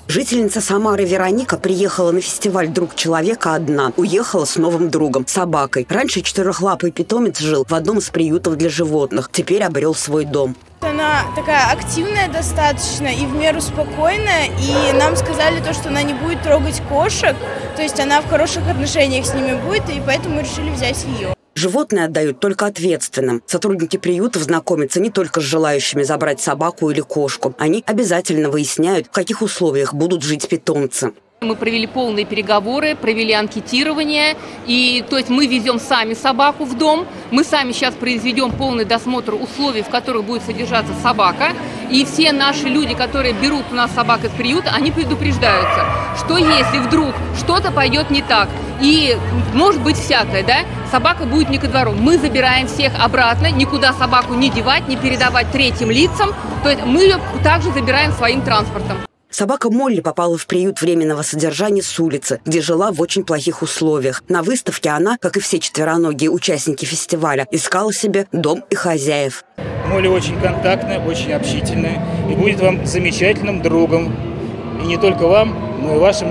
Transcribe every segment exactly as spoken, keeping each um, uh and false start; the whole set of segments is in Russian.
Жительница Самары Вероника приехала на фестиваль «Друг человека» одна. Уехала с новым другом, собакой. Раньше четырехлапый питомец жил в одном из приютов для животных. Теперь обрел свой дом. Она такая активная достаточно и в меру спокойная. И нам сказали то, что она не будет трогать кошек. То есть она в хороших отношениях с ними будет, и поэтому решили взять ее. Животные отдают только ответственным. Сотрудники приютов знакомятся не только с желающими забрать собаку или кошку. Они обязательно выясняют, в каких условиях будут жить питомцы. Мы провели полные переговоры, провели анкетирование, и то есть мы везем сами собаку в дом, мы сами сейчас произведем полный досмотр условий, в которых будет содержаться собака, и все наши люди, которые берут у нас собак из приюта, они предупреждаются, что если вдруг что-то пойдет не так, и может быть всякое, да, собака будет не ко двору, мы забираем всех обратно, никуда собаку не девать, не передавать третьим лицам, то есть мы ее также забираем своим транспортом. Собака Молли попала в приют временного содержания с улицы, где жила в очень плохих условиях. На выставке она, как и все четвероногие участники фестиваля, искала себе дом и хозяев. Молли очень контактная, очень общительная и будет вам замечательным другом. И не только вам, но и вашим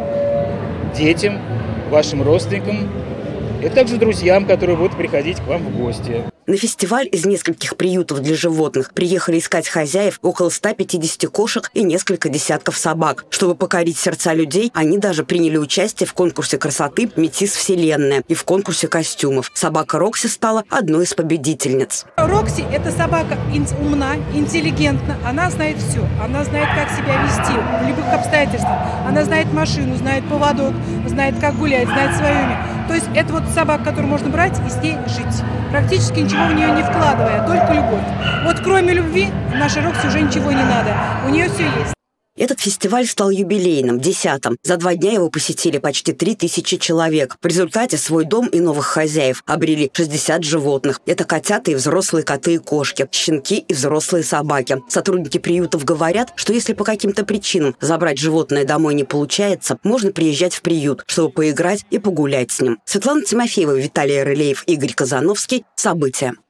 детям, вашим родственникам, и также друзьям, которые будут приходить к вам в гости. На фестиваль из нескольких приютов для животных приехали искать хозяев около ста пятидесяти кошек и несколько десятков собак. Чтобы покорить сердца людей, они даже приняли участие в конкурсе красоты «Метис Вселенная» и в конкурсе костюмов. Собака Рокси стала одной из победительниц. Рокси – это собака умна, интеллигентна. Она знает все. Она знает, как себя вести в любых обстоятельствах. Она знает машину, знает поводок, знает, как гулять, знает свое имя. То есть это вот собака, которую можно брать и с ней жить. Практически ничего в нее не вкладывая, только любовь. Вот кроме любви нашей Рокси уже ничего не надо. У нее все есть. Этот фестиваль стал юбилейным, десятым. За два дня его посетили почти три тысячи человек. В результате свой дом и новых хозяев обрели шестьдесят животных. Это котята и взрослые коты и кошки, щенки и взрослые собаки. Сотрудники приютов говорят, что если по каким-то причинам забрать животное домой не получается, можно приезжать в приют, чтобы поиграть и погулять с ним. Светлана Тимофеева, Виталий Рылеев, Игорь Казановский. События.